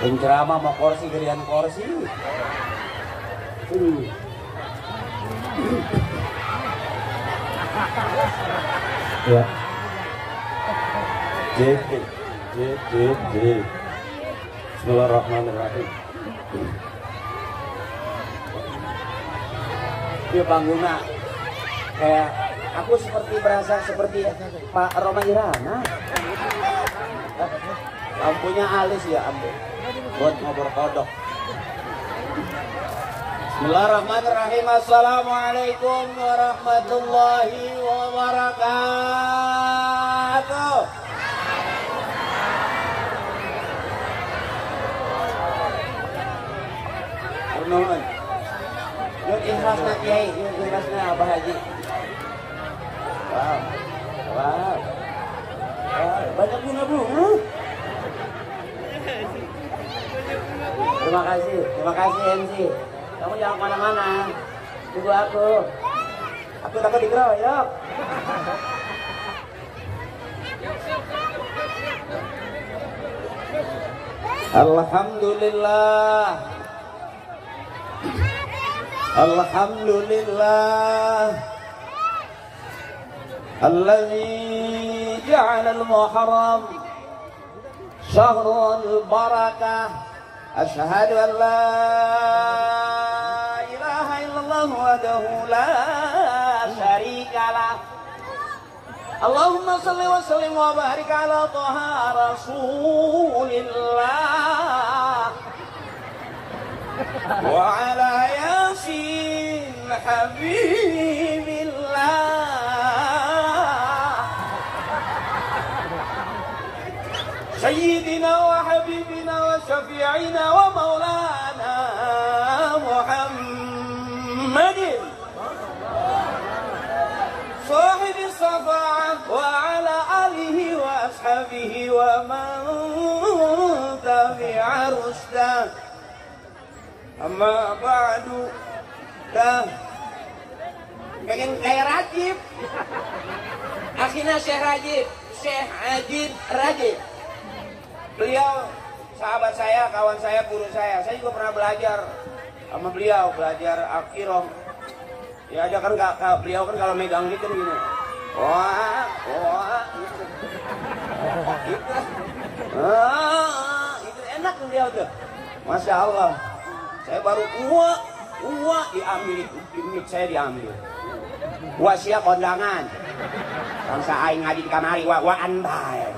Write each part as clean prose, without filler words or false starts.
Penceramah mau kursi gedean kursi. Ya. Bismillahirrahmanirrahim. Dia bangguna kayak aku seperti berasa seperti Pak Roma Irana. Lampunya alis ya ambil buat ngobrol kodok. Bismillahirrahmanirrahim. Assalamualaikum warahmatullahi wabarakatuh. Nuhun. Yuk ikhlasna Kiai, yuk ikhlasna Abah Haji. Wow. Wow. Banyak bunga-bunga. Terima kasih MC. Kamu jangan kemana-mana. Tunggu aku. Aku takut dikeroyok. Alhamdulillah. Alhamdulillah. Alladzi ja'ala al-muharram syahrul barakah. Asyhadu an la ilaha illallah wahdahu la syarikalah. Allahumma shalli wa sallim wa barik ala Taha Rasulillah wa ala Yasin Habibillah. Sayyidina wa habibina wa syafi'ina wa maulana Muhammadin sahibi safa'ah wa ala alihi wa ashabihi wa man tabi'a rusdah. Amma ba'du. Dah pengen kayak Rajib. Akhirnya Syekh Ajib Rajib. Beliau sahabat saya, kawan saya, guru saya. Saya juga pernah belajar sama beliau, belajar akhiroh. Ya aja kan beliau kan kalau megang gitu gini. Wah, gitu. Itu enak beliau tuh. Masya Allah. Saya baru diambil itu, saya diambil. Sia kondangan. Bangsa aing ngaji di kamari wa antai.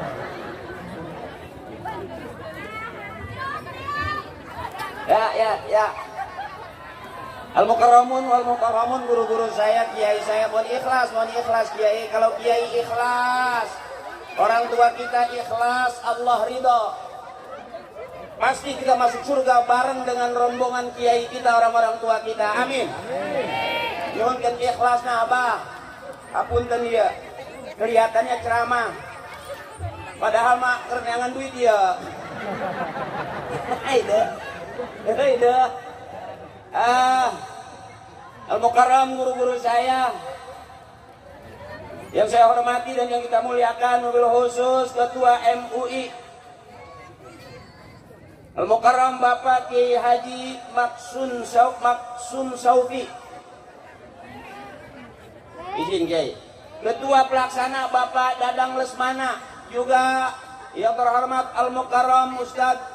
Ya. Al-Mukarramun wal Mukarramun, guru-guru saya, kiai saya, mohon ikhlas kiai. Kalau kiai ikhlas, orang tua kita ikhlas, Allah ridho. Pasti kita masuk surga bareng dengan rombongan kiai kita, orang-orang tua kita. Amin. Nyuhun kan ikhlasna Abah. Apunten dia. Kelihatannya ceramah. Padahal mah kerenangan duit dia. Al-Mukarram, guru-guru saya yang saya hormati dan yang kita muliakan, mobil khusus Ketua MUI Al-Mukarram Bapak Kiai Haji Maksun Saufi. Izin Kiai. Ketua Pelaksana Bapak Dadang Lesmana, juga yang terhormat Al-Mukarram Ustadz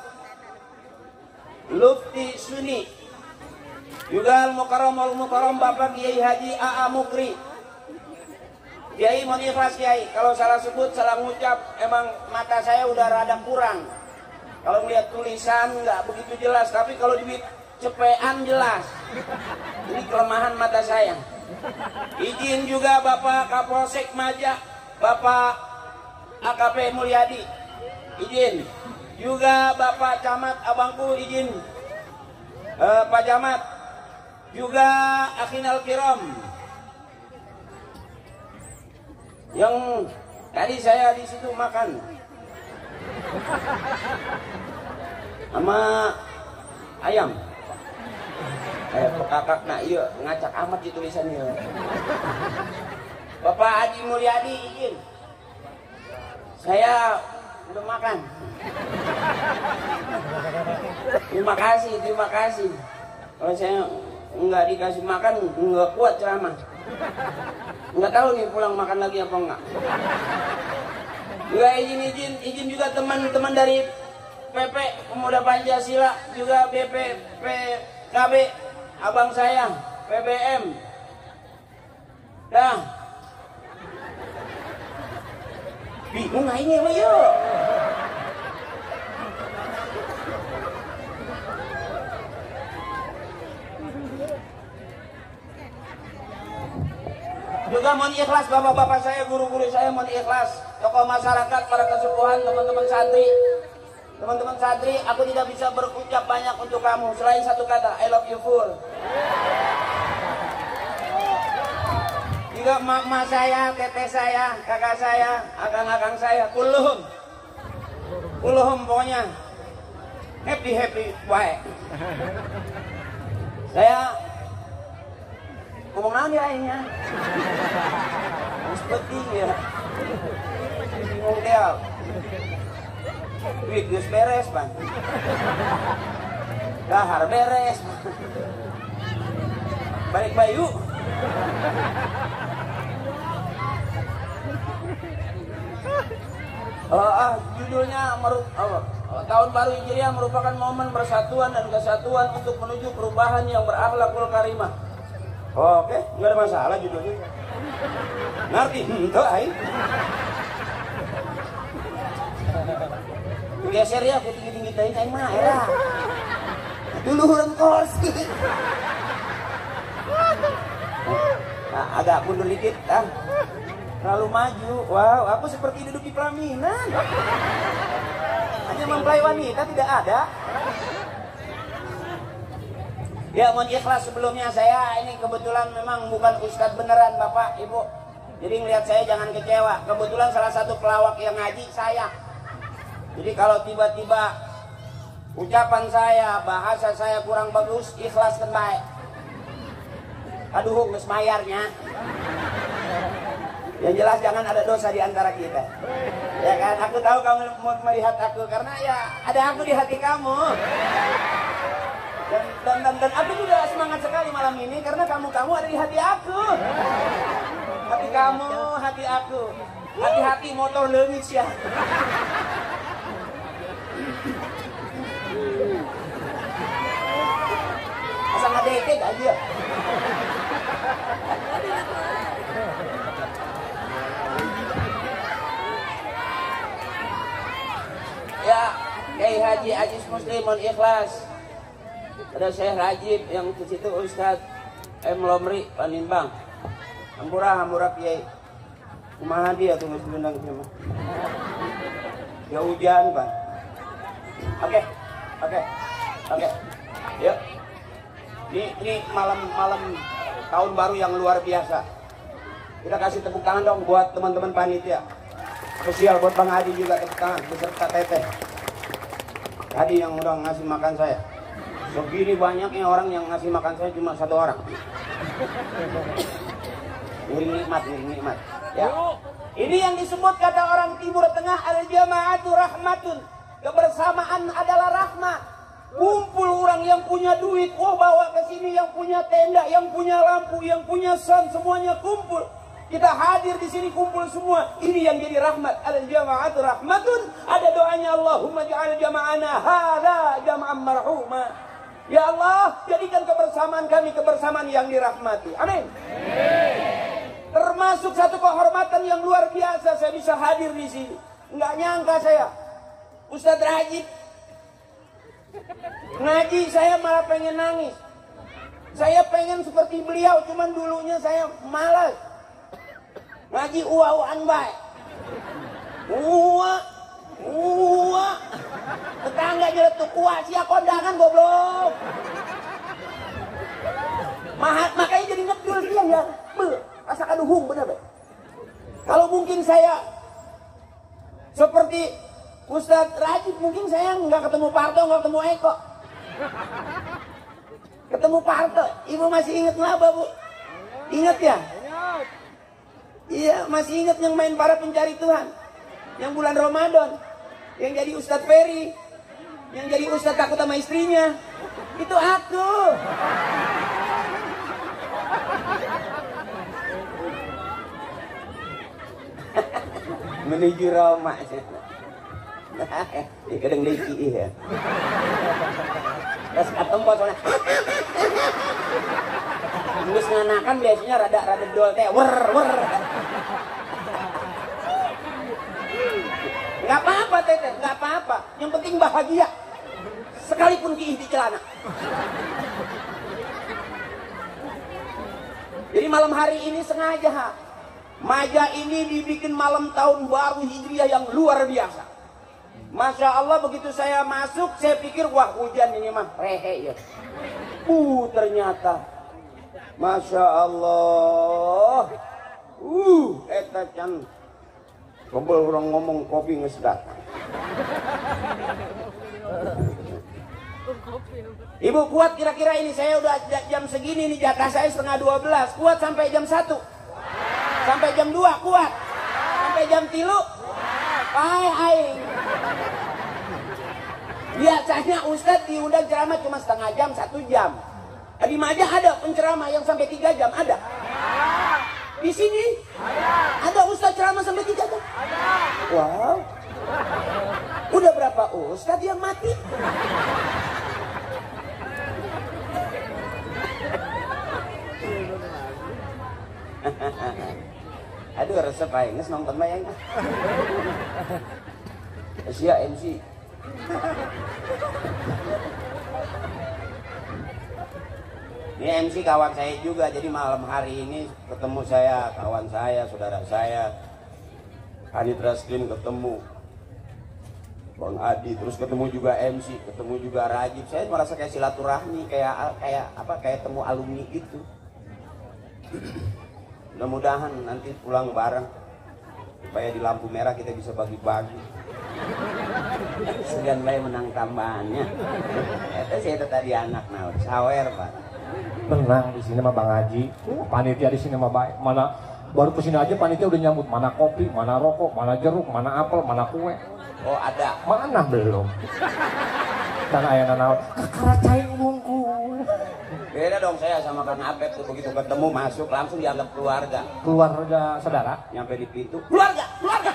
Lufti Suni, juga Al-Mukarram Bapak Kiai Haji A.A. Mukri. Kiai mohon ikhlas Kiai, kalau salah sebut, salah ngucap, emang mata saya udah rada kurang. Kalau melihat tulisan nggak begitu jelas, tapi kalau di cepean jelas. Ini kelemahan mata saya. Izin juga Bapak Kapolsek Majak, Bapak AKP Mulyadi. Izin. Juga Bapak Camat Abangku, izin. Pak Camat. Juga Akhinal Kiram. Yang tadi saya di situ makan sama ayam. Kakak nak iya ngacak amat di tulisannya. Bapak Haji Mulyadi izin. Saya udah makan. Terima kasih, terima kasih. Kalau saya nggak dikasih makan, nggak kuat ceramah. Nggak tahu nih pulang makan lagi apa enggak. Juga izin juga teman-teman dari PP Pemuda Pancasila, juga BPPKB, abang saya, PBM. Dah. Bingung nggak ini apa yuk? Juga mohon ikhlas bapak-bapak saya, guru-guru saya, mohon ikhlas. Tokoh masyarakat, para kesepuhan, teman-teman santri. Teman-teman santri, aku tidak bisa berucap banyak untuk kamu selain satu kata, I love you full. Juga mak saya, teteh saya, kakak saya, akang-akang saya, kulluhum pokoknya happy baik. Saya ngomong naon ya akhirnya. Seperti ya. Bingung dia. Duit geus beres, Bang. Dahar beres. Balik bayu. Judulnya Tahun Baru Hijriah merupakan momen persatuan dan kesatuan untuk menuju perubahan yang berakhlakul karimah. Oke, nggak ada masalah judulnya. Ngerti? Tuh, ayo. Geser ya, aku tinggi-tinggi tadi saya mah ya. Dulu kursi. Nah, agak mundur dikit, terlalu maju. Wow, aku seperti duduk di pelaminan. Hanya mempelai wanita tidak ada. Ya, mohon ikhlas sebelumnya, saya ini kebetulan memang bukan ustadz beneran Bapak Ibu. Jadi ngelihat saya jangan kecewa. Kebetulan salah satu pelawak yang ngaji saya. Jadi kalau tiba-tiba ucapan saya, bahasa saya kurang bagus, ikhlaskan baik. Aduh, nges mayarnya. Yang jelas jangan ada dosa di antara kita. Ya kan, aku tahu kamu mau melihat aku karena ya ada aku di hati kamu. Dan aku juga semangat sekali malam ini karena kamu ada di hati aku. Hati kamu, hati aku. Hati-hati motor leungit ya. Asal ngadekek aja. Ya, Kiai Haji Aziz Muslimun ikhlas. Ada Syekh Rajib yang ke situ Ustadz M. Lomri Panimbang. Hampura Kiai. Kumaha dia tuh ngundang mah. Ya hujan, Pak. Oke. Yuk. Ini malam tahun baru yang luar biasa. Kita kasih tepuk tangan dong buat teman-teman panitia. Spesial buat Bang Adi juga tepuk tangan beserta Teteh. Tadi yang udah ngasih makan saya. Begini banyaknya orang yang ngasih makan saya cuma satu orang. Ngiring nikmat. Ya. Ini yang disebut kata orang Timur Tengah al-jama'atu rahmatun. Kebersamaan adalah rahmat. Kumpul orang yang punya duit, bawa ke sini, yang punya tenda, yang punya lampu, yang punya sound, semuanya kumpul. Kita hadir di sini kumpul semua. Ini yang jadi rahmat. Al-jama'atu rahmatun. Ada doanya, Allahumma ja'al jama'ana hadza jama'an marhuma. Ya Allah, jadikan kebersamaan kami kebersamaan yang dirahmati. Amin. Termasuk satu kehormatan yang luar biasa saya bisa hadir di sini. Nggak nyangka saya, Ustadz Rajib ngaji, saya malah pengen nangis. Saya pengen seperti beliau, cuman dulunya saya malas. Ngaji uwa-uwan baik. Tetangga nyeletuk kuat, sia kondangan goblok. Makanya jadi ngedul dia ya. Rasa kaduhung bener be. Kalau mungkin saya seperti Ustadz Rajib, mungkin saya nggak ketemu Parto, nggak ketemu Eko. Ketemu Parto, ibu masih inget ngapa bu? Ingat ya? Iya, masih ingat yang main para pencari Tuhan, yang bulan Ramadan, yang jadi Ustadz Ferry, Yang jadi ustadz takut sama istrinya. Itu aku. Menuju Roma. Kadang leki ya. Terus ketemu soalnya. Terus nganakan biasanya rada dol teh. Wer. Nggak apa-apa teteh, nggak apa-apa. Yang penting bahagia. Sekalipun kiih di celana. Jadi malam hari ini sengaja Maja ini dibikin malam tahun baru Hijriah yang luar biasa. Masya Allah, begitu saya masuk, saya pikir wah hujan ini mah rehe ya. Ternyata Masya Allah. Eta can kebel orang ngomong kopi nges datang. Ibu kuat kira-kira ini, saya udah jam segini nih, jatah saya 11:30. Kuat sampai jam 1? Sampai jam 2 kuat? Sampai jam 3? Aing. Biasanya Ustadz diundang ceramah cuma setengah jam, 1 jam. Di Majah ada penceramah yang sampai 3 jam, ada? Di sini? Ada Ustadz ceramah sampai 3 jam? Wow. Udah berapa Ustadz yang mati? Aduh resep aja, nges nonton bayang. Asia MC. Ini MC kawan saya juga, jadi malam hari ini ketemu saya, kawan saya, saudara saya, Panitra Screen ketemu Bang Adi, terus ketemu juga MC, ketemu juga Rajib. Saya merasa kayak silaturahmi, kayak temu alumni gitu. Mudah-mudahan nanti pulang bareng supaya di lampu merah kita bisa bagi-bagi. Segan bae menang tambahannya. Eta sih tadi anak naon sawer Pak. Tenang di sini mah Bang Haji. Panitia di sini mah baik. Mana baru kesini aja panitia udah nyambut, mana kopi, mana rokok, mana jeruk, mana apel, mana kue. Oh ada. Mana belum? Dan ayana naon kakara cai umungku. Beda dong saya sama Kang Apep tuh, begitu ketemu masuk langsung dianggap keluarga. Keluarga saudara. Nyampe di pintu, keluarga.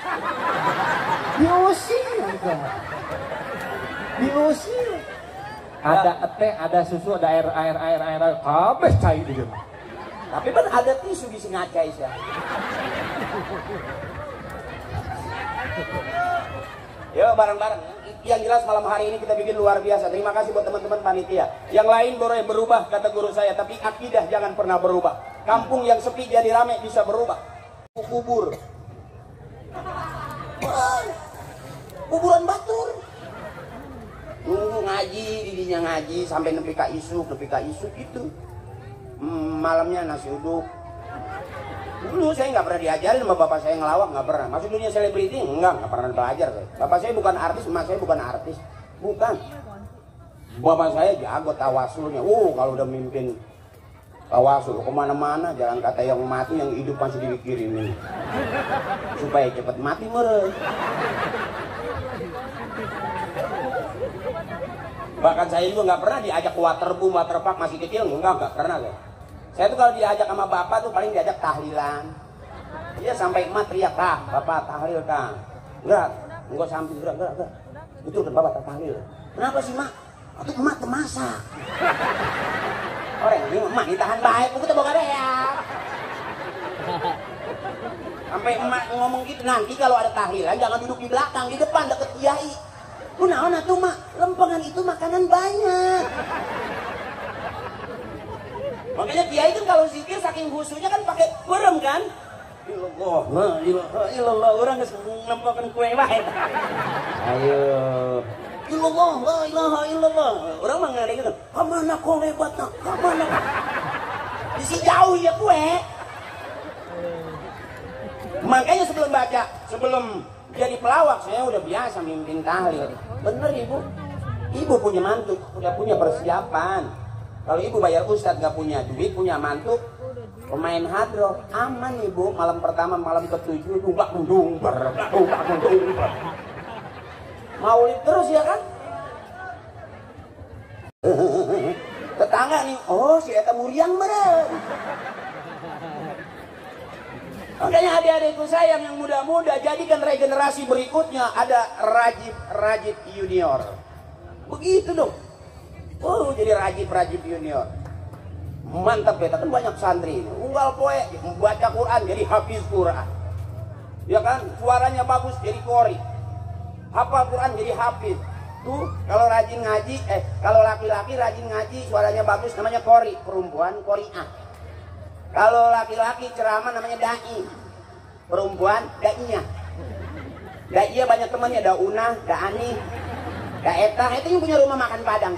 Diusir. Ada teh, ada susu, ada air, kabeh cai di dieu. Tapi kan ada tisu di sini ngacai ya. Yuk bareng-bareng. Yang jelas malam hari ini kita bikin luar biasa. Terima kasih buat teman-teman panitia. Yang lain boleh berubah kata guru saya, tapi akidah jangan pernah berubah. Kampung yang sepi jadi rame bisa berubah. Kubur. Kuburan batur. Ngaji, didinya ngaji sampai nepi ka isuk gitu. Malamnya nasi uduk. Dulu saya nggak pernah diajarin sama bapak saya ngelawak, nggak pernah. Masuk dunia selebriti nggak pernah belajar saya. Bapak saya bukan artis, emak saya bukan artis, bukan. Bapak saya jago tawasulnya. Kalau udah mimpin tawasul kemana-mana, jangan kata yang mati, yang hidup masih dipikiriin supaya cepat mati meren. Bahkan saya juga nggak pernah diajak waterpark masih kecil, nggak pernah saya. Saya tuh kalau diajak sama bapak tuh paling diajak tahlilan. Dia sampai emak teriak, bapak tahlil Kang. Enggak sampai gerak. Itu udah bapak tahlil. Kenapa sih mak? Itu emak temasak. Orang ini emak ditahan baik, aku tuh boga ya. Sampai emak ngomong gitu, nanti kalau ada tahlilan jangan duduk di belakang, di depan deket kiai. Kunaon atuh mak? Lempengan itu makanan banyak. Makanya kiai kan kalau zikir saking khusyuknya kan pakai berem kan? Ilallah, orang ngelempangkan kue wae. Ayo. Ilallah, la ilaha illallah. Orang mah ngade gitu. Kamana kau hebatna? Kamana? Di jauh ya kue. Makanya sebelum jadi pelawak saya udah biasa mimpin tahlil. Bener ibu. Ibu punya mantu, udah punya persiapan. Kalau ibu bayar ustadz gak punya duit, punya mantu, pemain hadroh, aman ibu. Malam pertama, malam ke-7, dumpak mendumper. Maulid terus ya kan? bangga nih, oh si eta muriang meren. Makanya adik-adikku sayang yang muda-muda, jadikan regenerasi berikutnya ada Rajib Junior. Begitu dong. Oh jadi Rajib Junior. Mantap ya, kan banyak santri. Unggal poe, membaca Quran jadi hafiz Quran. Ya kan, suaranya bagus jadi qori. Hafal Quran jadi hafiz. Tuh, kalau rajin ngaji, kalau laki-laki rajin ngaji, suaranya bagus namanya qori, perempuan qori'ah. Kalau laki-laki ceramah namanya dai, perempuan daiyah. Daiyah banyak temannya, daunah, daani, daetah, itu yang punya rumah makan Padang.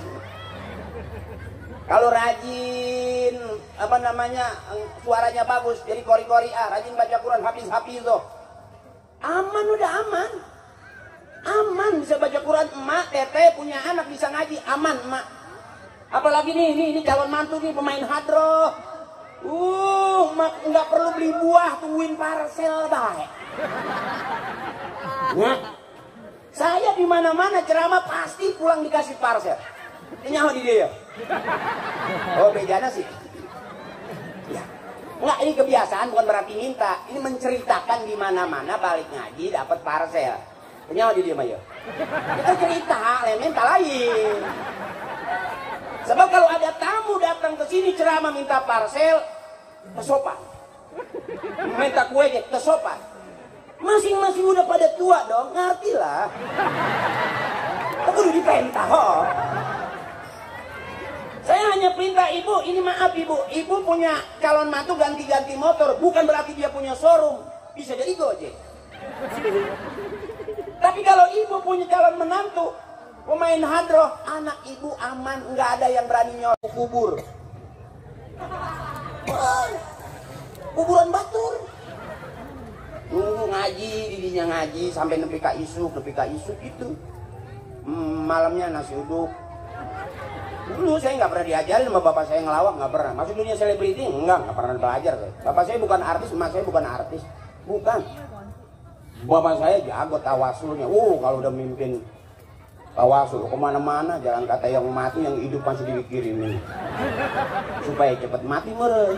Kalau rajin suaranya bagus jadi qori-qori'ah, rajin baca Quran, hafiz-hafizoh. Aman, udah aman. Aman bisa baca Quran, emak, teteh punya anak bisa ngaji, aman emak. Apalagi ini calon mantu nih pemain hadroh. Mak nggak perlu beli buah, tungguin parcel baik. Nah, saya di mana-mana ceramah pasti pulang dikasih parcel. Nyawa di dia. Oh bedanya sih. Ya. Nggak, ini kebiasaan bukan berarti minta. Ini menceritakan di mana-mana balik ngaji dapat parcel. Nyawa di dia mah ya. Kita cerita, minta lain. Sebab kalau ada tamu datang ke sini ceramah minta parcel, kesopan. Minta kue kesopan. Masing-masing udah pada tua dong, ngerti lah. Aku udah dipentah. Oh. Saya hanya perintah ibu, ini maaf ibu punya calon mantu ganti-ganti motor, bukan berarti dia punya showroom, bisa jadi Gojek. Tapi kalau ibu punya calon menantu, pemain hadroh, anak ibu aman, nggak ada yang berani nyolong kubur. Kuburan batur. Nunggu ngaji, didinya ngaji sampai nepi ka isuk itu. Malamnya nasi uduk. Dulu saya nggak pernah diajarin sama bapak saya ngelawak, nggak pernah. Masuk dunia selebriti nggak pernah belajar saya. Bapak saya bukan artis, emak saya bukan artis, bukan. Bapak saya jago tawasulnya. Kalau udah mimpin tawasul kemana-mana, jangan kata yang mati, yang hidup masih dipikirin supaya cepat mati meren.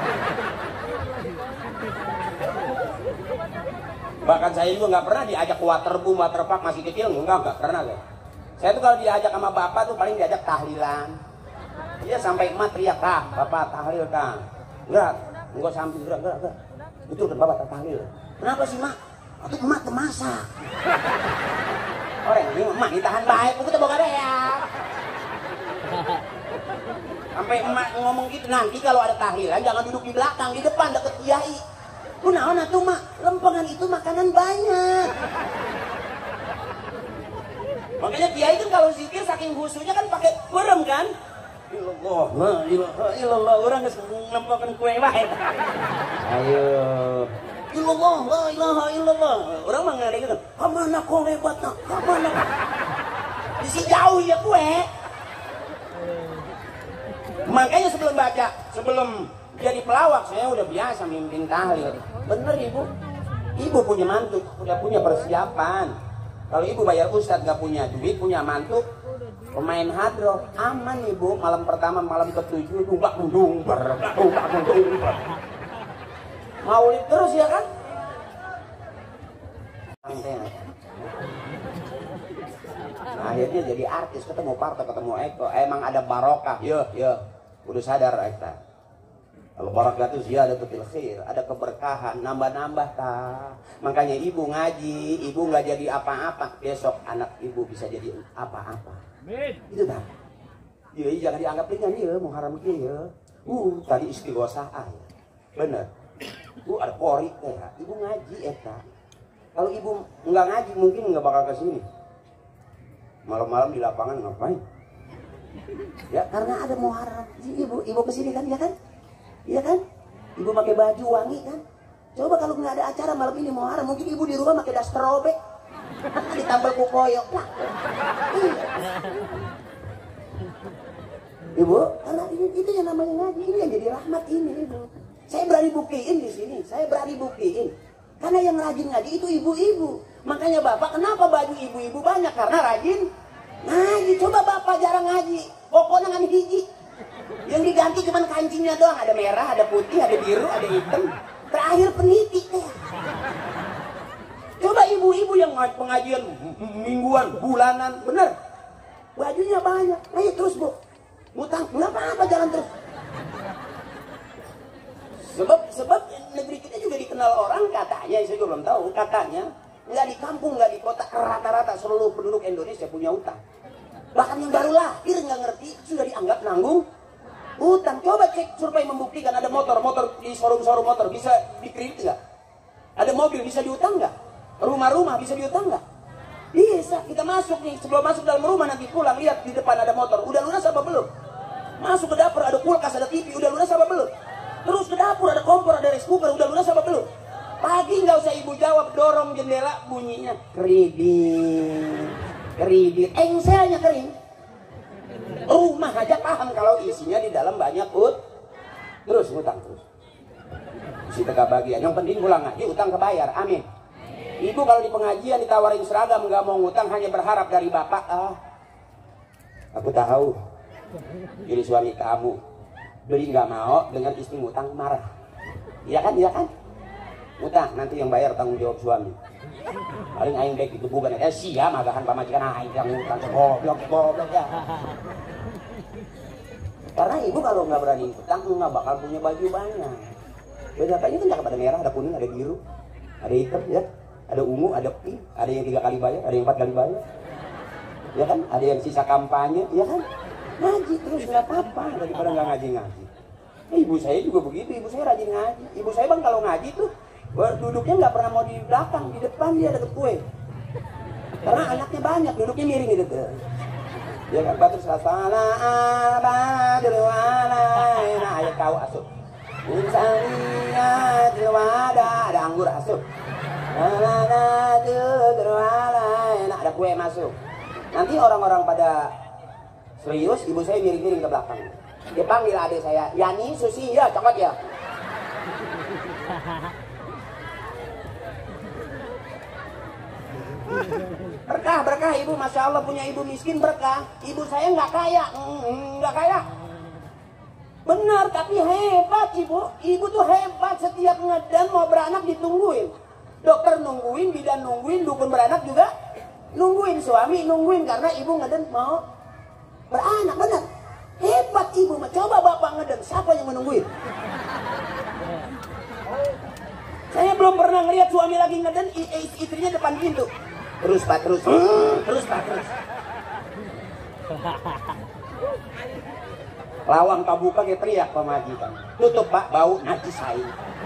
Bahkan saya juga nggak pernah diajak waterpark masih kecil, nggak pernah saya. Saya tuh kalau diajak sama bapak tuh paling diajak tahlilan. Dia sampai emak teriak, bapak tahlil kang. Enggak sampai enggak. Betul kan bapak tahlil. Kenapa sih mak? Itu emak temasak. Orang ini emak ditahan baik, kita bawa ya. Sampai emak ngomong gitu, nanti kalau ada tahlilan jangan duduk di belakang, di depan deket kiai. Kunaon atuh mak, lempengan itu makanan banyak. Makanya kiai kan kalau zikir saking khusyuknya kan pakai berem kan? Ilallah, orang geus ngempokeun kue wae. Ayo. Ilallah, la ilaha illallah. Orang mah ngadengeun, "Kamana kau hebatna? Kamana?" Di jauh ya kue. Makanya sebelum jadi pelawak saya udah biasa mimpin tahlil. Bener ibu. Ibu punya mantu, udah punya persiapan. Kalau ibu bayar ustadz gak punya duit, punya mantu, pemain hadroh, aman ibu. Malam pertama, malam ke-7, dunggak mendungber. Maulid terus ya kan? Nah, akhirnya jadi artis, ketemu Parto, ketemu Eko. Emang ada barokah, ya. Udah sadar Eka. Kalau barakah itu ziyadatul khair, ada keberkahan, nambah-nambah ta. Makanya ibu ngaji, ibu nggak jadi apa-apa, besok anak ibu bisa jadi apa-apa. Itu dah. Jadi jangan dianggap ringan ya, Muharram ya. Tadi istighosah ya. Bener. Ada qori ya. Ibu ngaji eta. Kalau ibu nggak ngaji mungkin nggak bakal ke sini. Malam-malam di lapangan ngapain? Ya karena ada Muharram. Ibu ke sini kan ya kan? Iya kan? Ibu pakai baju wangi kan? Coba kalau nggak ada acara malam ini Muharram, mungkin ibu di rumah pakai daster robek, ditambal kukoyok lah. Ibu, karena itu yang namanya ngaji, ini yang jadi rahmat ini ibu. Saya berani buktiin di sini, saya berani buktiin. Karena yang rajin ngaji itu ibu-ibu. Makanya bapak, kenapa baju ibu-ibu banyak? Karena rajin ngaji. Coba bapak jarang ngaji, pokoknya nggak hiji. Yang diganti cuma kancingnya doang, ada merah, ada putih, ada biru, ada hitam. Terakhir peniti teh. Coba ibu-ibu yang pengajian mingguan, bulanan, bener. Bajunya banyak. Ayo terus bu, ngutang, nggak apa-apa jalan terus. Sebab negeri kita juga dikenal orang katanya, saya juga belum tahu, katanya nggak di kampung, nggak di kota, rata-rata seluruh penduduk Indonesia punya utang. Bahkan yang baru lahir nggak ngerti sudah dianggap nanggung utang. Coba cek survei membuktikan ada motor di showroom motor bisa dikredit nggak? Ada mobil bisa diutang nggak? Rumah-rumah bisa diutang nggak? Bisa. Kita masuk nih, sebelum masuk dalam rumah nanti pulang lihat di depan ada motor. Udah lunas apa belum? Masuk ke dapur ada kulkas, ada TV, udah lunas apa belum? Terus ke dapur ada kompor, ada rice cooker, udah lunas apa belum? Pagi nggak usah ibu jawab, dorong jendela bunyinya kredit, engselnya kering. Rumah aja paham kalau isinya di dalam banyak terus ngutang terus. Isi teka bagian, yang penting pulang ngaji utang kebayar, amin. Ibu kalau di pengajian ditawarin seragam nggak mau ngutang, hanya berharap dari bapak, aku tahu ini suami kamu beli nggak mau dengan istri ngutang marah, iya kan ngutang nanti yang bayar tanggung jawab suami. Paling aing baik itu bukan siap magahan pamajikan aing yang ngutang goblok ya. Karena ibu kalau nggak berani ngutang nggak bakal punya baju banyak. Beda kan ada merah, ada kuning, ada biru, ada hitam ya. Ada ungu, ada pink, ada yang 3 kali bayar, ada yang 4 kali bayar, ya kan? Ada yang sisa kampanye, ya kan? Ngaji terus nggak apa-apa daripada nggak ngaji. Ibu saya juga begitu, ibu saya rajin ngaji. Ibu saya bang kalau ngaji tuh duduknya nggak pernah mau di belakang, di depan dia deket kue. Karena anaknya banyak, duduknya miring gitu. Ya kan? Batur salasana abadulwana, nah ayat kau asup. Insaniya dilwada, ada anggur asup. Enak ada kue masuk. Nanti orang-orang pada serius, ibu saya miring-miring ke belakang. Dia panggil adik saya, Yani, Susi, ya cokot ya. Berkah ibu, masya Allah punya ibu miskin berkah. Ibu saya nggak kaya, benar, tapi hebat ibu. Ibu tuh hebat, setiap ngedan mau beranak ditungguin. Dokter nungguin, bidan nungguin, dukun beranak juga nungguin, suami nungguin karena ibu ngeden mau beranak, benar. Hebat ibu, coba bapak ngeden, siapa yang menungguin? Saya belum pernah ngeliat suami lagi ngeden, istrinya depan pintu. Terus pak. Lawang kabuka kayak teriak pemajikan. Tutup pak, bau najis saya.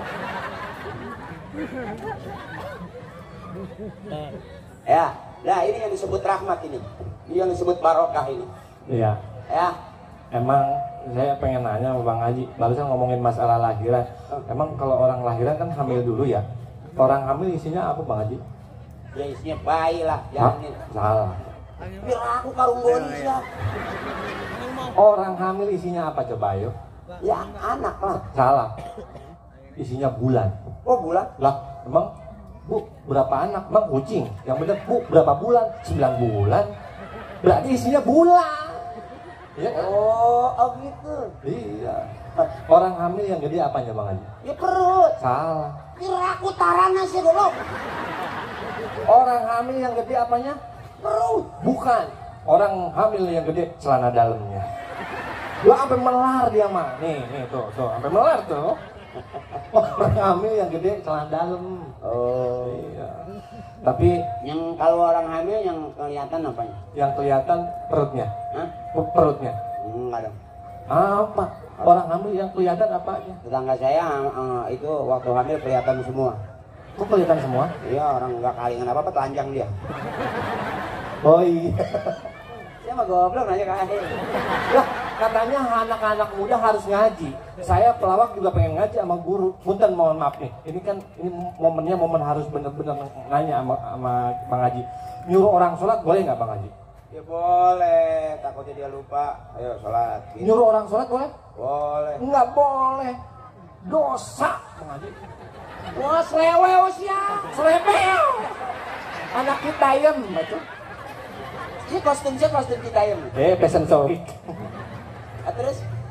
Ya, nah ini yang disebut rahmat ini yang disebut barokah ini. Iya. Ya. Emang saya pengen nanya sama Bang Haji, barusan ngomongin masalah lahiran. Emang kalau orang lahiran kan hamil dulu ya? Orang hamil isinya apa Bang Haji? Ya isinya bayi lah, janin. Salah. Biar aku karung bonis ya. Orang hamil isinya apa coba ayo? Ya anak lah. Salah. Isinya bulan. Oh bulan? Lah, emang Bu, berapa anak? Emang kucing. Yang bener Bu, berapa bulan? 9 bulan. Berarti isinya bulan. Ya kan? Oh gitu. Iya. Orang hamil yang gede apanya Bang Haji? Ya perut. Salah. Kira aku tarana sih dulu. Orang hamil yang gede apanya? Perut. Bukan. Orang hamil yang gede celana dalamnya. Gua sampai melar dia mah. Nih tuh, sampai melar tuh. Orang hamil yang gede celana dalam. Oh iya. Tapi yang kalau orang hamil yang kelihatan apanya? yang kelihatan perutnya. Hah? Perutnya. Enggak dong. Apa? Orang hamil yang kelihatan apanya? Tetangga saya itu waktu hamil kelihatan semua. Kok kelihatan semua? Iya, orang nggak kalingan apa-apa telanjang dia. Oh iya. Saya mah goblok nanya ke akhir. Lah, katanya anak-anak muda harus ngaji. Saya pelawak juga pengen ngaji sama guru. Punten mohon maaf nih. Ini kan momennya momen harus bener-bener nanya sama Bang Haji. Nyuruh orang sholat boleh nggak Bang Haji? Ya boleh, takutnya dia lupa. Ayo sholat. Gitu. Nyuruh orang sholat boleh? Boleh. Nggak boleh. Dosa Bang Haji. Wah selewew ya. Selewew. Anak kita ayam itu. Ini kostum kita ya. Fashion show. Terus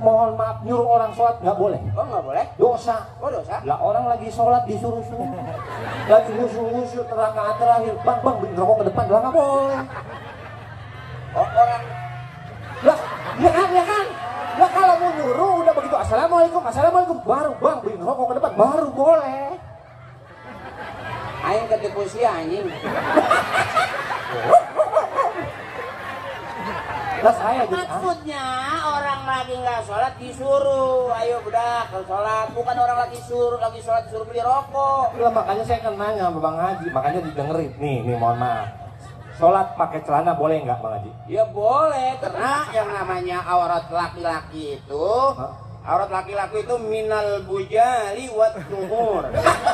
mohon maaf nyuruh orang sholat nggak boleh. Oh nggak boleh? Dosa. Oh dosa? Lah orang lagi sholat disuruh-suruh, lagi khusyuk-khusyuk rakaat terakhir, bang bikin rokok ke depan, lah nggak boleh. Oh orang Lah, ya kan? Lah kalau mau nyuruh udah begitu assalamualaikum, baru bang bikin rokok ke depan, baru boleh. aing ketipu sih anjing. Lah saya jadi Maksudnya orang lagi nggak sholat disuruh, ayo budak kalau sholat, bukan orang lagi sholat disuruh beli rokok. lah makanya saya kan nanya sama Bang Haji, makanya didengerin. Nih mohon maaf. Sholat pakai celana boleh nggak Bang Haji? Ya boleh, karena yang namanya aurat laki-laki itu, aurat laki-laki itu minal bujali wat tuhur.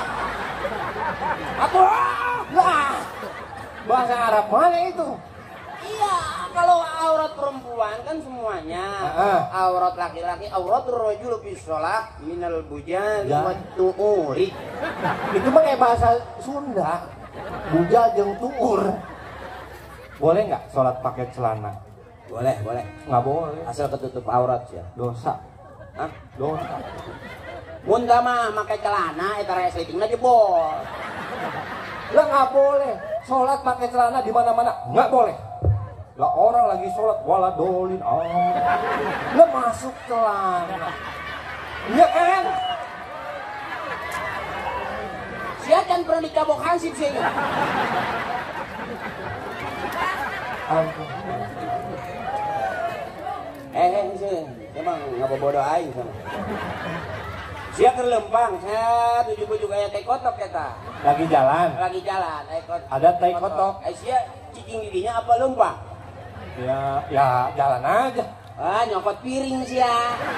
Apa? Lah, bahasa Arab mana itu? Iya, kalau aurat perempuan kan semuanya. Aurat laki-laki, aurat rajul fi shalah minal bujali Ya. wat tuhuri. Itu mah kayak bahasa Sunda. Bujal jeung tuur. Boleh nggak sholat pakai celana? Boleh, boleh. Nggak boleh. Asal ketutup aurat ya. Dosa. Hah? Dosa. Muntah mah pakai celana eta raya sleepingna jebol. Lah nggak boleh. Sholat pakai celana di mana-mana nggak boleh. Lah orang lagi sholat wala dolin. Lah masuk celana. Iya kan? Sia kan pernah dicabok hansip sih. Ampun. Sih, emang nggak bodoh aing sama. Sia kerlempang, saya 77 kayak teh kotok kita. Lagi jalan. Lagi jalan, Ada teh kotok. Sia cicing didinya apa lempang? Ya jalan aja. Ah, nyokot piring sia.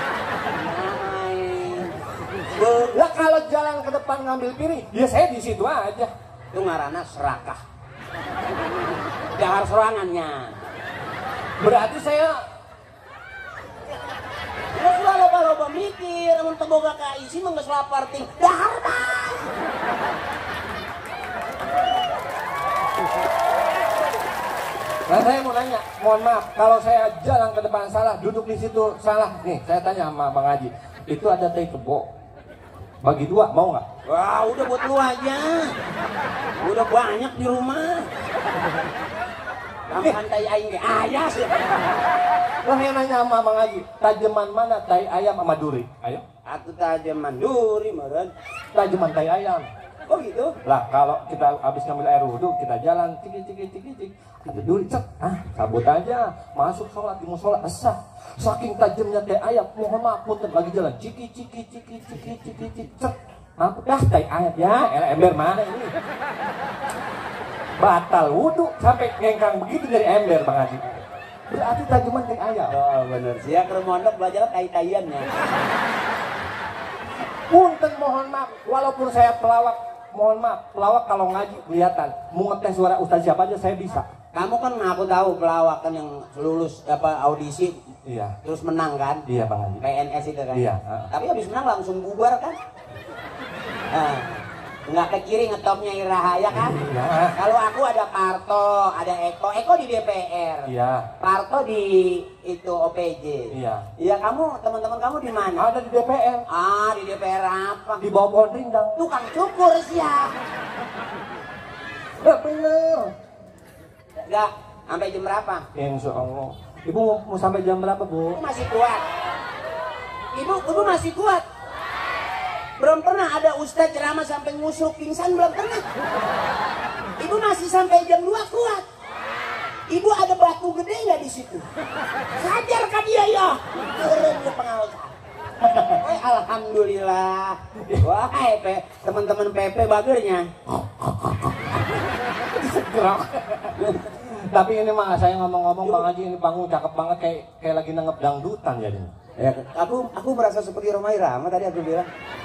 Lah kalau jalan ke depan ngambil piring, ya saya di situ aja. Itu ngaranna serakah. Dahar serangannya. Berarti saya Nggak sudah loba-loba mikir, namun teboga ka isi mah geus lapar ting. Dahar bang. Nah saya mau nanya, mohon maaf, kalau saya jalan ke depan salah, duduk di situ salah. Nih, saya tanya sama Bang Haji, itu ada teh kebo, bagi dua, mau nggak? Wah, udah buat lu aja. Udah banyak di rumah. Tambahan tai aing ge aya sih. Lah yang nanya sama Bang Haji, tajeman mana tai ayam sama duri? Ayo, Atuh tajaman duri meureun. tajeman tai ayam. Oh gitu. Lah kalau kita habis ngambil air wudhu, kita jalan cik, ada duri, cet, cabut aja, masuk sholat di musola, sah. Saking tajamnya teh ayam, mohon maaf, punten lagi jalan, ciki, cet. Dah tai ayam ya, ember mana ini? Batal wudhu sampai ngengkang begitu dari ember Bang Haji. Berarti tajaman teh ayam. Oh bener sih ya, keur mondok belajar tai-taian ya. Punten mohon maaf, walaupun saya pelawak, mohon maaf, pelawak kalau ngaji kelihatan. Mau ngetes suara ustaz siapa aja saya bisa. Kamu kan aku tahu pelawak kan yang lulus audisi Iya. terus menang kan? Iya Bang Haji. PNS itu kan? Iya. Tapi habis menang langsung bubar kan? Nggak ke kiri ngetopnya Irahaya kan? Iya. Kalau aku ada Parto, ada Eko di DPR. Iya. Parto di itu OPJ. Iya. Iya, kamu teman-teman kamu di mana? Ada di DPR. Ah, di DPR apa? Di bawah pohon rindang. Tukang cukur sih ya. Bener. Enggak, sampai jam berapa? Insya Allah. Ibu mau sampai jam berapa Bu? Ibu masih kuat. Ibu masih kuat. Belum pernah ada ustadz ceramah sampai ngusuk pingsan, belum pernah. Ibu masih sampai jam 2 kuat. Ibu ada batu gede nggak di situ? Hajar ke dia ya. Turun ke pengawasan. Alhamdulillah. Wah, teman-teman PP bagernya. Gerak. Tapi ini mah saya ngomong-ngomong Bang Haji, ini panggung cakep banget, kayak lagi nangep dangdutan jadinya. Ya, aku merasa seperti Rhoma Irama tadi aku bilang.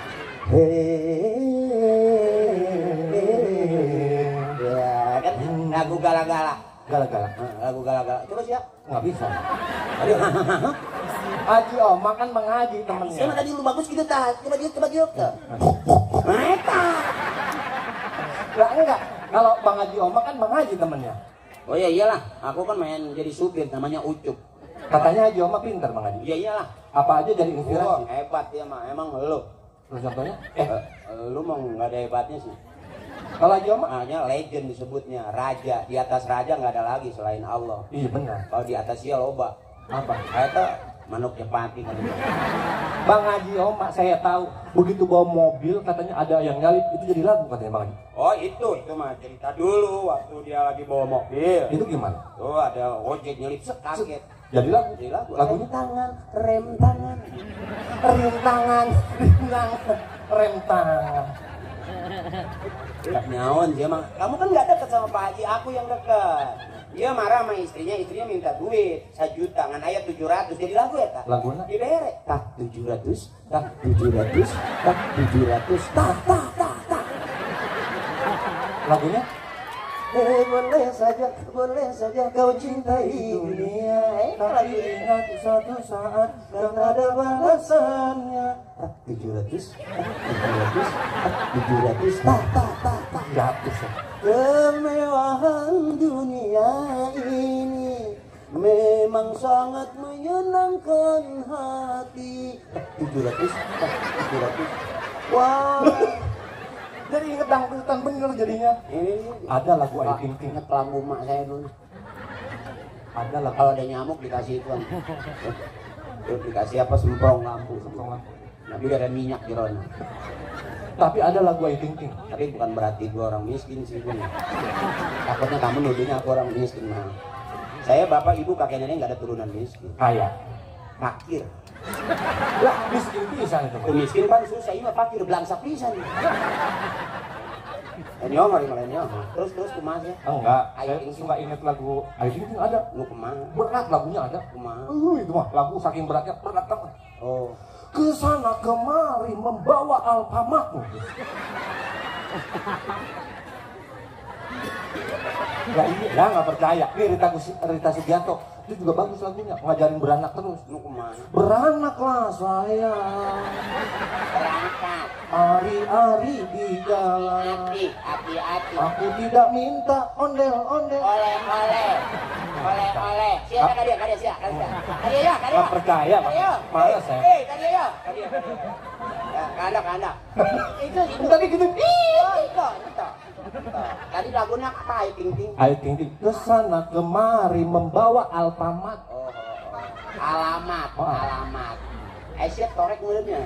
Ya kan lagu gala-gala. Gala-gala. Lagu gala-gala. Coba siap. Nggak bisa. Aduh. Haji makan Bang Haji temennya. Siapa tadi lu bagus gitu tah? Coba dia tuh. Mereka. Lah enggak. Kalau Bang Haji makan Bang Haji temennya. Oh iya iyalah, aku kan main jadi supir namanya Ucup. Katanya Haji Oma pintar Bang Haji. Iya iyalah. Apa aja jadi inspirasi? Hebat dia mah, emang lu. Terus contohnya? Lu mau nggak ada hebatnya sih. Kalau Haji Oma? Hanya legend disebutnya, raja. Di atas raja nggak ada lagi selain Allah. Iya benar. Kalau di atas dia loba. Apa? Itu manuk Jepati kali. Bang Haji Oma saya tahu begitu bawa mobil katanya ada yang nyalip itu jadi lagu katanya Bang Haji. Oh itu mah cerita dulu waktu dia lagi bawa mobil. Itu gimana? Tuh ada ojek nyelip kaget. Jadi lagu. Jadi lagu. Lagunya Rem tangan. rem tangan. Nyaon dia mah. Kamu kan nggak dekat sama Pak Haji, aku yang dekat. Dia marah sama istrinya minta duit 1 juta, ngan ayat 700, jadi lagu ya tak? Lagunya? Dibere, tak 700, tak 700, tak 700, tak. Lagunya? Boleh saja kau cintai dunia. Tapi ingat suatu saat dan ada balasannya. Tak 700, tak 700, tak. Gratis ya. Kemewahan dunia ini memang sangat menyenangkan hati. 700. Wah. Jadi inget dangdutan bener jadinya. Ini Ada lagu Ayu Ting Ting. inget lampu mak saya dulu. Ada lagu. Kalau ada nyamuk dikasih itu kan. Terus dikasih apa semprong lampu. Nah, biar ada minyak di rona. Tapi ada lagu Ayu Ting Ting. Tapi bukan berarti gue orang miskin sih gue. Takutnya kamu nuduhnya aku orang miskin. Nah, saya bapak ibu kakek nenek nggak ada turunan miskin. Kaya. Fakir. Lah miskin pisan itu. Miskin kan susah, ini mah fakir belangsak pisan. Nyong hari malah nyong. Terus kumaha ya? Enggak, Ayu saya Ting Ting. suka inget lagu Ayu Ting Ting ada. Lu kemana? Berat lagunya ada. Kumaha? Itu mah lagu saking beratnya berat banget. Oh. Kesana kemari membawa Alfamart. Nggak percaya. Ini Rita Sugianto itu juga bagus lagunya, ngajarin beranak terus. Lu kemana? Beranaklah saya, Berangkat. hari-hari di jalan. Hati-hati. Aku tidak minta ondel-ondel. Oleh. Siapa kali ya? Nggak percaya, Pak. Malas saya. Kali ya. Kandak. Itu. Tadi gitu. Itu. Tadi lagunya apa? Ayu Ting Ting. Ayu Ting Ting kesana kemari membawa Alfamart. Oh. Alamat. Siap torek mulutnya.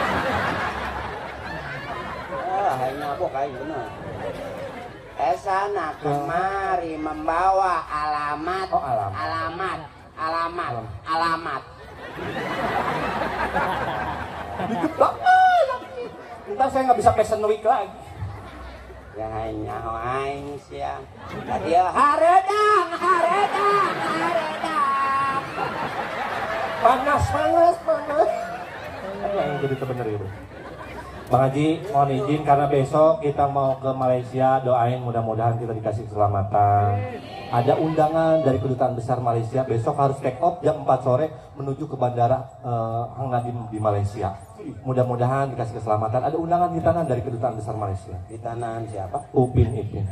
Hanya apa kayak benar. Kesana kemari membawa alamat. Oh, alamat. Alamat. Dikit banget. Ntar saya nggak bisa fashion week lagi. Ya hanya aing sia. Dia haredang. Panas. Apa yang jadi bener itu? Bang Haji, mohon izin karena besok kita mau ke Malaysia, doain mudah-mudahan kita dikasih keselamatan. Ada undangan dari Kedutaan Besar Malaysia, besok harus take off jam 4 sore menuju ke bandara Hang Nadim di Malaysia. Mudah-mudahan dikasih keselamatan. Ada undangan hitanan dari Kedutaan Besar Malaysia. Hitanan siapa? Upin Ipin.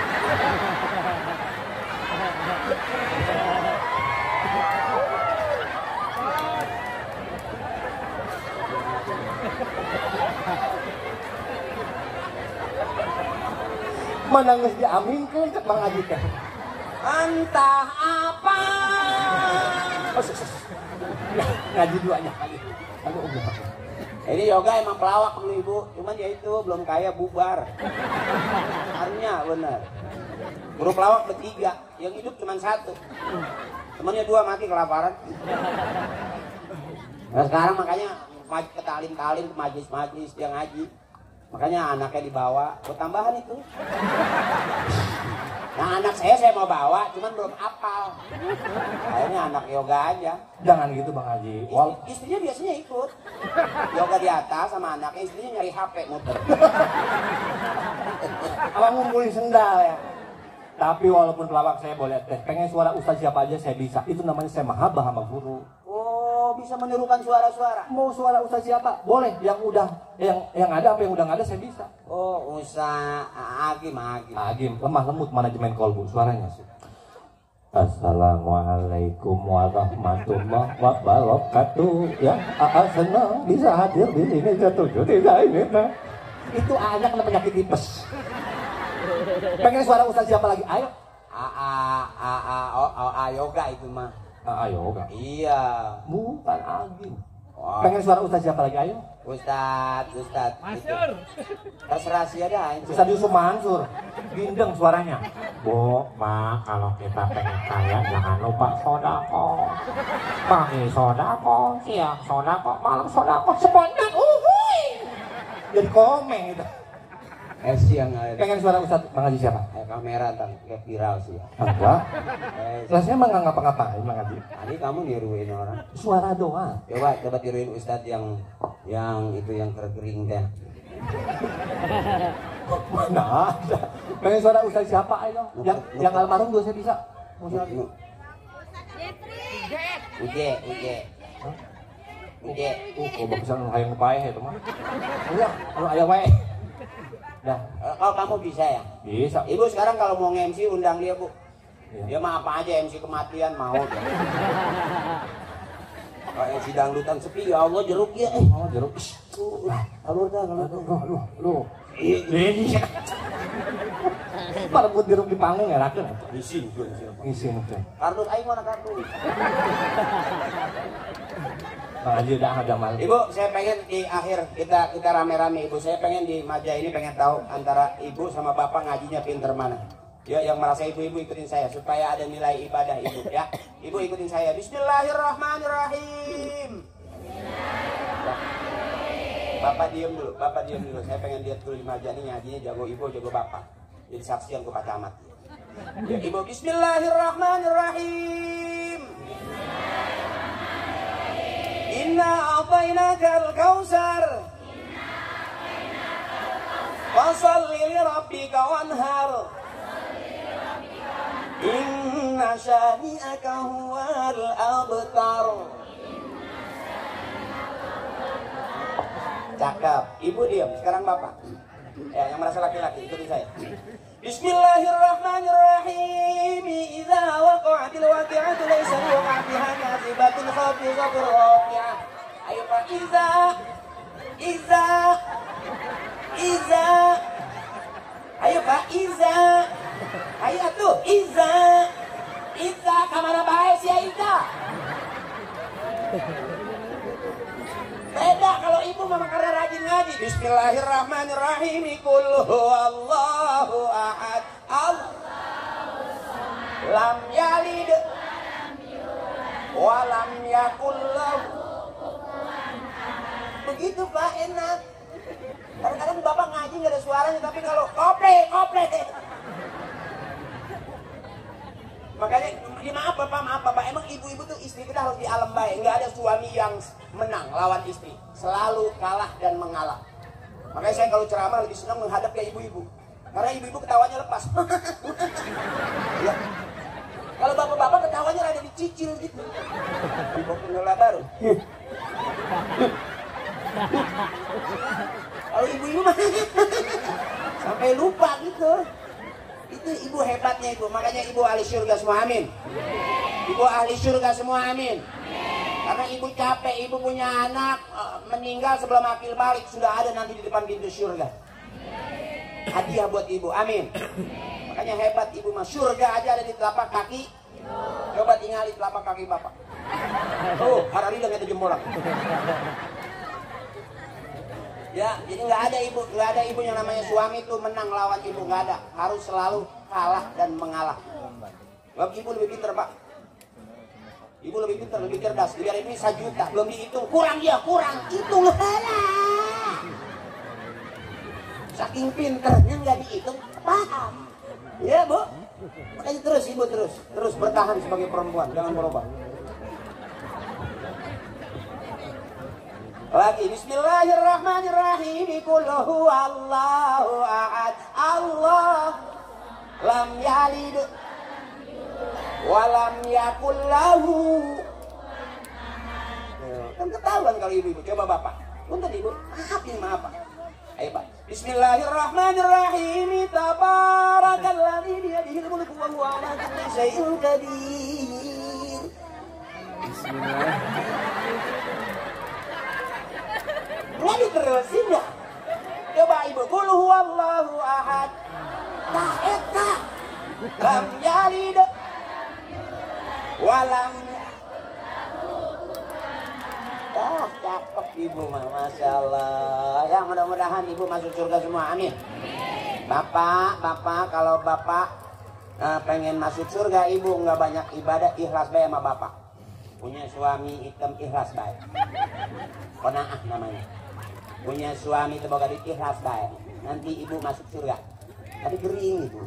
Mana nges diaminkeun cek Bang Haji teh. Entah apa. Ngaji duanya kali. Aduh. Ini yoga emang pelawak dulu ibu, cuman ya itu belum kaya bubar. Harusnya bener. Guru pelawak bertiga, yang hidup cuma 1. Temannya 2 mati kelaparan. Nah sekarang makanya ke talim-talim, ke majlis-majlis dia ngaji. Makanya anaknya dibawa, buat tambahan itu. Nah anak saya mau bawa, cuman belum apal. Kayaknya anak yoga aja. Jangan gitu Bang Haji. Istrinya biasanya ikut. Yoga di atas sama anaknya, istrinya nyari HP muter. Abang ngumpulin sendal ya. Tapi walaupun pelawak saya boleh teh, pengen suara ustaz siapa aja saya bisa. Itu namanya saya mahaba sama guru. Oh, bisa menirukan suara-suara. Mau suara ustaz siapa? Boleh. Yang udah yang ada apa yang udah nggak ada saya bisa. Oh, Agim. Agim lemah lembut manajemen kolbu suaranya sih. Assalamualaikum warahmatullahi wabarakatuh. Ya, senang bisa hadir di sini. Setuju tidak ini? Itu anak kena penyakit tipes. Pengen suara Ustaz siapa lagi? Ayo. Yoga itu mah. Yoga. Iya. Bukan Agi. Pengen suara Ustaz siapa lagi? Ayo. Ustaz. Mansur. Terserah sih ada. Ustaz Yusuf Mansur. Bindeng suaranya. Bu, Ma, kalau kita pengen kaya jangan lupa sodako. Pagi sodako, siang sodako, malam sodako, spontan. Jadi komeng itu. Siang ada. Pengen suara Ustaz Mang Haji siapa? Kamera kayak viral sih ya. Enggak. Rasanya emang nggak ngapa-ngapain Mang Haji. Tadi kamu niruin orang. Suara doang. Coba tiruin Ustaz yang itu yang kering teh. Mana ada. Pengen suara Ustaz siapa ayo? Yang almarhum gue saya bisa. Uje. Kok bisa hayang paeh itu mah. Iya, kalau aya wae. Dah. Kalau kamu bisa ya? Bisa. Ibu sekarang kalau mau nge-MC undang dia, Bu. Iya. Dia mah apa aja MC kematian mau dia. Kalau MC dangdutan sepi ya Allah jeruk ya. Oh, jeruk. Alur dah. Lu. Iya. Para buat jeruk di panggung ya rakeun. Isin tuh. Isin teh. Kardus aing mana kardus? Aja dah ada mal. Ibu, saya pengen di akhir kita rame-rame Ibu. Saya pengen di Maja ini pengen tahu antara Ibu sama Bapak ngajinya pinter mana. Ya, yang merasa ibu-ibu ikutin saya supaya ada nilai ibadah Ibu ya. Ibu ikutin saya. Bismillahirrahmanirrahim. Bapak diem dulu. Saya pengen lihat dulu di Maja ini ngajinya jago Ibu, jago Bapak. Jadi saksian ke Pak Camat. Ya, Ibu Bismillahirrahmanirrahim. Inna a'tainakal kautsar. Fasholli li rabbika wanhar. Inna syani'aka huwal abtar. Cakep. Ibu diam, sekarang Bapak. Ya, yang merasa laki-laki ikuti saya. Bismillahirrahmanirrahim. Idza waqa'atil waqi'atu laysa liwaqa'atiha kadzibatun khafidatur rafi'ah. Ayo Pak, Iza. Ayo Pak, Iza. Ayo tuh, Iza. Kamana bae sih Iza? Beda kalau ibu memang karena rajin ngaji. Bismillahirrahmanirrahim. Qul huwallahu ahad. Lam yalid wa lam yakul lahu. Begitu Pak, enak. Kadang-kadang Bapak ngaji nggak ada suaranya, tapi kalau kopre. Makanya maaf Bapak, emang ibu-ibu tuh istri kita harus di alam baik. Nggak ada suami yang menang lawan istri, selalu kalah dan mengalah. Makanya saya kalau ceramah lebih senang menghadap ke ibu-ibu, karena ibu-ibu ketawanya lepas. Ya. Kalau bapak-bapak ketawanya ada dicicil gitu. Ibu pengelola baru. Kalau ibu-ibu sampai lupa gitu. Itu ibu hebatnya Ibu. Makanya ibu ahli surga semua, amin. Ibu ahli surga semua, amin. Karena ibu capek, ibu punya anak meninggal sebelum akil balik, sudah ada nanti di depan pintu surga. Hadiah buat ibu, amin. Makanya hebat ibu mah, surga aja ada di telapak kaki. Coba tinggali telapak kaki Bapak. Tuh, harari dengan itu jempol. Ya, jadi nggak ada ibu yang namanya suami itu menang lawan ibu, nggak ada. Harus selalu kalah dan mengalah. Sebab ibu lebih pintar Pak. Ibu lebih pintar, lebih cerdas. Biar ini 1 juta belum dihitung, kurang hitung lah. Saking pinternya nggak dihitung, paham? Ya Bu. Makanya terus ibu terus bertahan sebagai perempuan, jangan berubah. Lagi Bismillahirrahmanirrahim. Qul huwallahu ahad. Allah lam yalid wa lam yakul lahu. Kan ketahuan kalau ibu-ibu. Coba Bapak. Punten Ibu. Maaf Pak. Ayo Pak. Bismillahirrahmanirrahim. Tabarakalladzi biyadihil mulku wa huwa 'ala kulli syai'in qadir. Bismillah. Nggak diterusin ya? Coba ibu, qul huwallahu ahad. Tah eta. Lam yalid walam. Oh, cakep ibu mah, masya Allah. Ya mudah-mudahan ibu masuk surga semua, amin. Bapak, kalau bapak pengen masuk surga, ibu nggak banyak ibadah, ikhlas baik sama bapak. Punya suami hitam, ikhlas baik. Qanaah namanya. Punya suami teboga di ikhlas baik. Nanti ibu masuk surga. Tapi kering itu.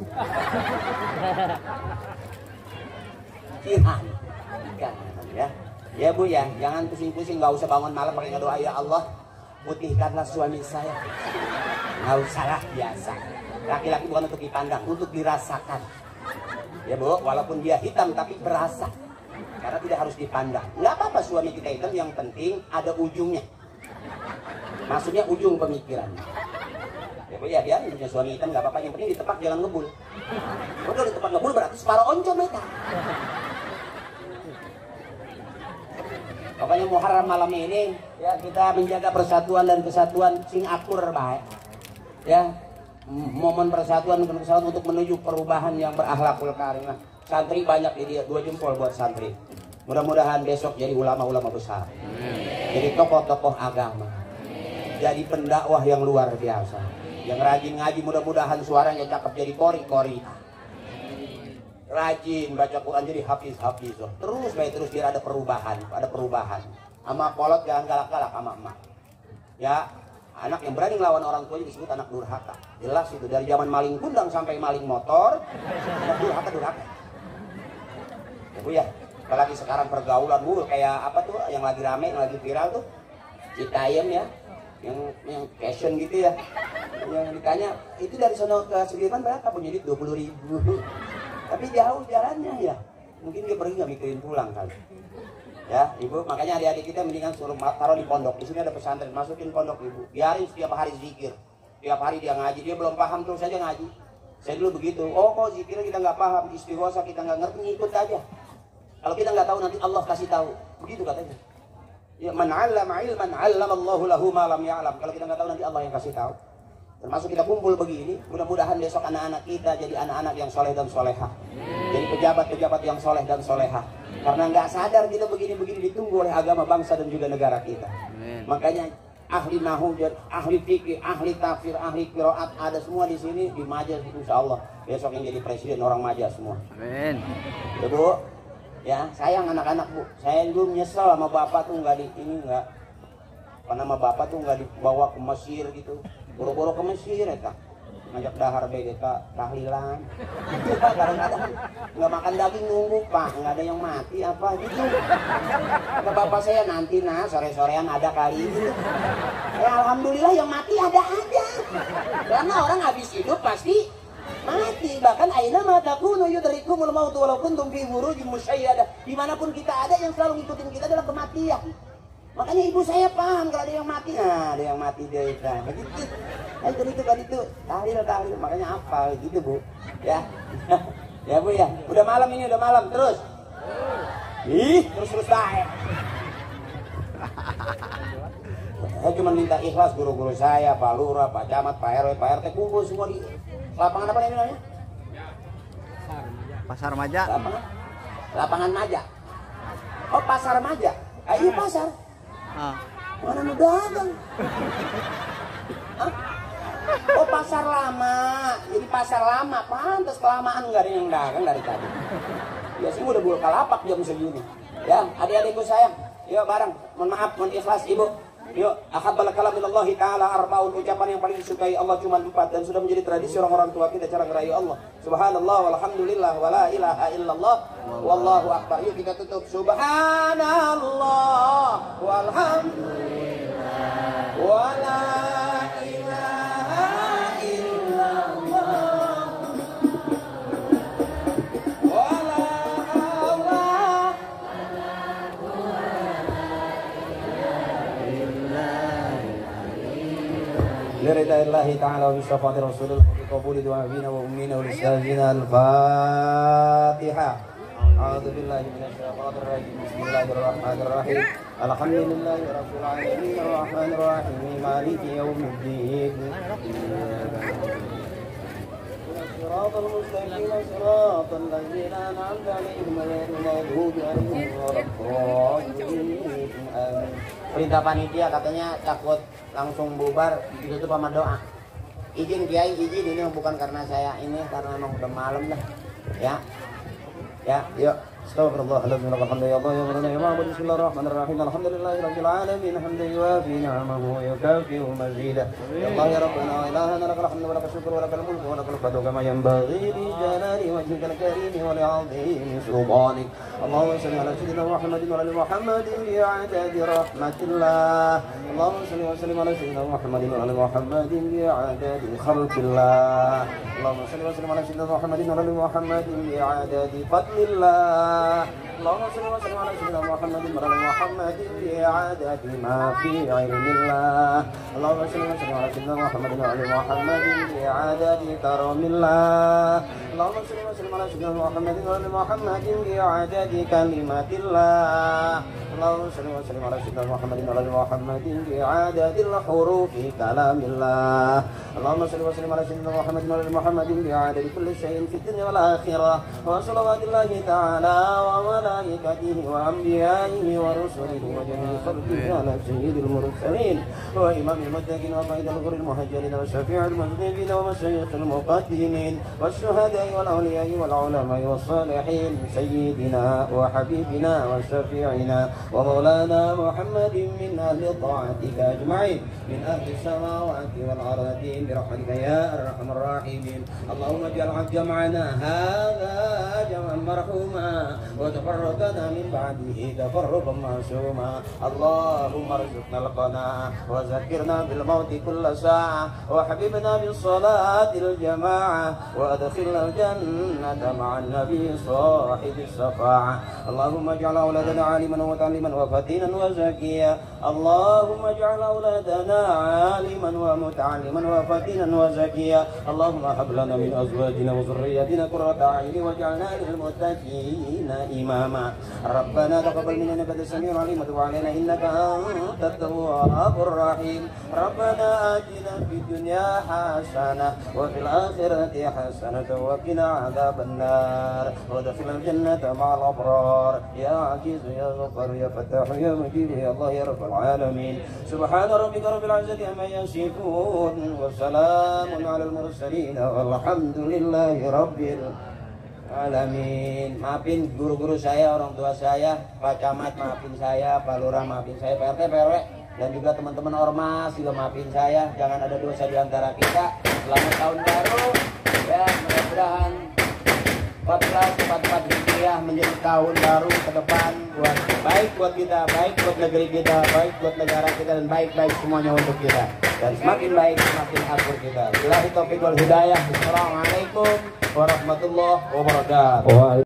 Jihan. Ya. Ya bu ya, jangan pusing-pusing, nggak usah bangun malam pakai doa ya Allah putihkanlah suami saya. Nggak usah lah, biasa. Laki-laki bukan untuk dipandang, untuk dirasakan. Ya bu, walaupun dia hitam tapi berasa. Karena tidak harus dipandang. Nggak apa-apa suami kita hitam, yang penting ada ujungnya. Maksudnya ujung pemikiran. Ya bu ya, dia punya suami hitam nggak apa-apa, yang penting ditepak jangan ngebul. Kalau ditepak ngebul berarti separuh oncom meta. Pokoknya Muharram malam ini ya kita menjaga persatuan dan kesatuan sing akur baik. Ya, momen persatuan dan kesatuan untuk menuju perubahan yang berakhlakul karimah. Santri banyak di dia, 2 jempol buat santri. Mudah-mudahan besok jadi ulama-ulama besar. Jadi tokoh-tokoh agama. Jadi pendakwah yang luar biasa. Yang rajin ngaji, mudah-mudahan suaranya cakep jadi kori-kori. Rajin baca Quran jadi hafiz. Terus baik terus biar ada perubahan. Sama kolot jangan galak-galak sama emak. Ya, anak yang berani ngelawan orang tuanya disebut anak durhaka. Jelas itu dari zaman maling kundang sampai maling motor, anak durhaka. Ya bu ya, apalagi sekarang pergaulan bu kayak apa tuh yang lagi rame, yang lagi viral tuh, Citayam ya, yang fashion gitu ya. Yang ditanya itu dari sono ke Sudirman berapa? Punya duit 20.000. Tapi jauh jalannya ya, mungkin dia pergi nggak mikirin pulang kali. Ya ibu, makanya adik-adik kita mendingan suruh taruh di pondok. Di sini ada pesantren, masukin pondok ibu. Biarin setiap hari zikir, setiap hari dia ngaji. Dia belum paham terus saja ngaji. Saya dulu begitu. Oh kok zikirnya kita nggak paham, istighosa kita nggak ngerti, ikut aja. Kalau kita nggak tahu nanti Allah kasih tahu. Begitu katanya. Ya man 'allama 'ilman 'allamallahu lahu ma lam ya'lam. Kalau kita nggak tahu nanti Allah yang kasih tahu. Termasuk kita kumpul begini, mudah-mudahan besok anak-anak kita jadi anak-anak yang soleh dan solehah. Jadi pejabat-pejabat yang soleh dan solehah. Karena nggak sadar kita begini-begini ditunggu oleh agama bangsa dan juga negara kita. Makanya ahli nahu, ahli fikih, ahli tafsir, ahli qiraat ada semua di sini di Majas, insya Allah. Besok yang jadi presiden orang Majas semua. Amin. Ya bu, ya sayang anak-anak bu. Saya dulu nyesel sama bapak tuh nggak karena sama bapak tuh nggak dibawa ke Mesir gitu. Boro-boro ke Mesir ya, ngajak dahar BGK tahlilan. Kadang-kadang nggak makan daging nunggu pak, nggak ada yang mati apa gitu. Kata bapak saya nanti sore-sorean ada kali gitu. Ya alhamdulillah yang mati ada aja. Karena orang habis hidup pasti mati. Bahkan aina ma takunu yudrikumul maut walau kuntum fi burujin musyayyadah. Dimanapun kita ada yang selalu ngikutin kita adalah kematian. Makanya ibu saya paham kalau ada yang mati, ada yang mati dia itu. Begitu. Tadi itu tahlil. Makanya apa gitu bu, ya, ya bu ya. Udah malam ini, udah malam terus. Terus baik. Saya cuma minta ikhlas guru-guru saya, Pak Lurah, Pak Camat, Pak RW, Pak RT kumpul semua di lapangan apa ini namanya? Pasar Maja. Lapangan Maja. Oh pasar Maja. Iya pasar. Mana mau dagang? Oh pasar lama, jadi pasar lama, pantas kelamaan nggak ada yang dagang dari tadi. Biasanya udah buka lapak jam segini. Ya adik-adikku sayang, yuk bareng, mohon maaf, mohon ikhlas ibu. Yuk, ahabbal kalam minallahi ta'ala arba'un, ucapan yang paling disukai Allah cuma 4 dan sudah menjadi tradisi orang-orang tua kita cara ngerayu Allah. Subhanallah walhamdulillah wala ilaha illallah wallahu akbar. Yuk kita tutup. Subhanallah walhamdulillah wala ilaha illallah. لرضا الله تعالى وبشفاعة رسول الله وبقبول دعائنا وأمنا ولسائرنا. الفاتحة. أعوذ بالله من الشيطان الرجيم. بسم الله الرحمن الرحيم. الحمد لله رب العالمين الرحمن الرحيم مالك يوم الدين. صراط المستقيم صراط الذين أنعمت عليهم غير المغضوب عليهم ولا الضالين. Amin. Perintah panitia katanya takut langsung bubar, ditutup sama doa. Izin Kiai, izin, ini bukan karena saya, ini karena memang udah malam dah. Ya, yuk. Astagfirullahaladzim. Bismillahirrahmanirrahim. Alhamdulillahirabbil alamin. Hamdan yuwafi ni'amahu wa yukafi'u mazidah. Ya Allah ya Rabbana wa ilahana lakal hamdu wa lakal syukru wa lakal mulku wa lakal fadlu kama yanbaghi li jalali wajhikal karim wa li 'azimi sultanik. Allahumma shalli ala sayyidina Muhammadin wa ala Muhammadin bi 'adadi rahmatillah. Allahumma shalli wa sallim ala sayyidina Muhammadin wa ala Muhammadin bi 'adadi khalqillah. Allahumma shalli wa sallim ala sayyidina Muhammadin wa ala Muhammadin bi 'adadi fadlillah. اللهم صل وسلم على سيدنا محمد وعلى محمد بعدد ما في علم الله. اللهم صل وسلم على سيدنا محمد وعلى محمد بعدد كرم الله. اللهم صل وسلم على سيدنا محمد وعلى محمد بعدد كلمات الله. اللهم صل وسلم على سيدنا محمد وعلى محمد بعدد الحروف كلام الله. اللهم صل وسلم على سيدنا محمد وعلى محمد بعدد كل شيء في الدنيا والآخرة. وصلوات الله تعالى وملائكته وأنبيائه ورسله وجميع خلقه على سيد المرسلين وإمام المتقين وقائد الغر المهجرين وشفيع المذنبين ومشايخ المقدمين والشهداء والأولياء والعلماء والصالحين سيدنا وحبيبنا وشفيعنا ومولانا محمد من أهل طاعتك أجمعين من أهل السماوات والأرض برحمتك يا أرحم الراحمين. اللهم اجعل جمعنا هذا جمعا مرحوما وتفرقنا من بعده تفرقا معصوما. اللهم ارزقنا القناعة وذكرنا بالموت كل ساعة وحببنا بالصلاة الجماعة وأدخلنا الجنة مع النبي صاحب الشفاعة. اللهم اجعل أولادنا عالما ومتعلما وفتينا وزكيا. اللهم اجعل أولادنا عالما ومتعلما وفتينا وزكيا. اللهم هب لنا من أزواجنا وذرياتنا قرة أعين واجعلنا للمتقين إماما. ربنا تقبل منا إنك أنت السميع العليم وتب علينا إنك أنت التواب الرحيم. ربنا آتنا في الدنيا حسنة وفي الآخرة حسنة وقنا عذاب النار وادخلنا الجنة مع الأبرار يا عزيز يا غفار يا فتاح يا مجيد يا الله يا رب العالمين. سبحان ربك رب العزة عما يصفون وسلام على المرسلين والحمد لله رب Alamin. Maafin guru-guru saya, orang tua saya, Pak Camat maafin saya, Pak Lurah maafin saya, Pak RT, Pak RW, dan juga teman-teman ormas juga maafin saya. Jangan ada dosa di antara kita. Selamat tahun baru. Ya, mudah-mudahan 1444 Hijriah menjadi tahun baru ke depan buat baik buat kita, baik buat negeri kita, baik buat negara kita, dan baik-baik semuanya untuk kita. Dan semakin baik semakin akur kita. Billahi taufiq wal hidayah. Assalamualaikum warahmatullahi wabarakatuh.